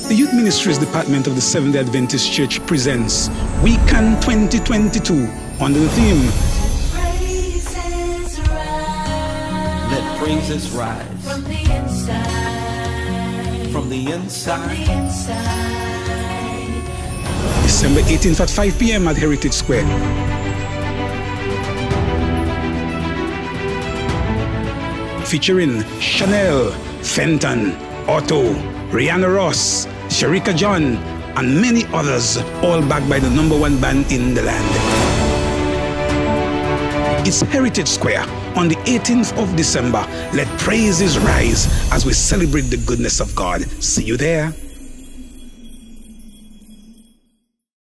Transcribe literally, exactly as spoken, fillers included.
The Youth Ministries Department of the Seventh-day Adventist Church presents Weekend twenty twenty-two under the theme Let praises rise from the inside, from the inside. from the inside. December eighteenth at five p m at Heritage Square. Featuring Chanel, Fenton, Otto, Rihanna Ross, Sharika John, and many others, all backed by the number one band in the land. It's Heritage Square on the eighteenth of December. Let praises rise as we celebrate the goodness of God. See you there.